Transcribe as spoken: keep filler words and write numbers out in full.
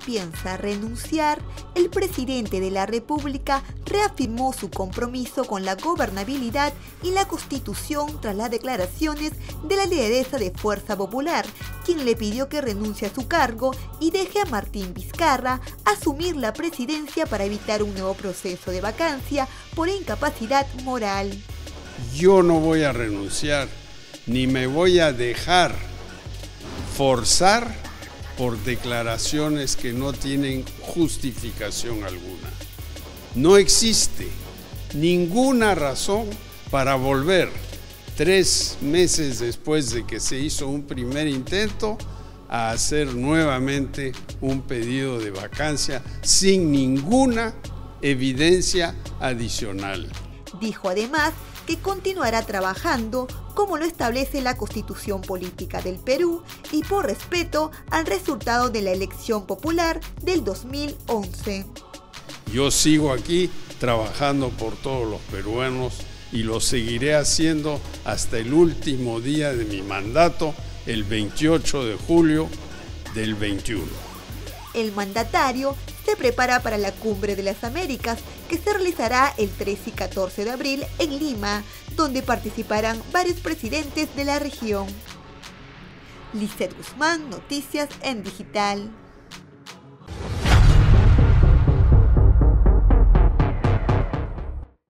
piensa renunciar, el presidente de la República reafirmó su compromiso con la gobernabilidad y la Constitución tras las declaraciones de la lideresa de Fuerza Popular, quien le pidió que renuncie a su cargo y deje a Martín Vizcarra asumir la presidencia para evitar un nuevo proceso de vacancia por incapacidad moral. Yo no voy a renunciar, ni me voy a dejar forzar por declaraciones que no tienen justificación alguna. No existe ninguna razón para volver tres meses después de que se hizo un primer intento a hacer nuevamente un pedido de vacancia sin ninguna evidencia adicional. Dijo además que continuará trabajando como lo establece la Constitución Política del Perú y por respeto al resultado de la elección popular del dos mil once. Yo sigo aquí trabajando por todos los peruanos y lo seguiré haciendo hasta el último día de mi mandato, el veintiocho de julio del veintiuno. El mandatario se prepara para la Cumbre de las Américas, que se realizará el trece y catorce de abril en Lima, donde participarán varios presidentes de la región. Lizeth Guzmán, Noticias en Digital.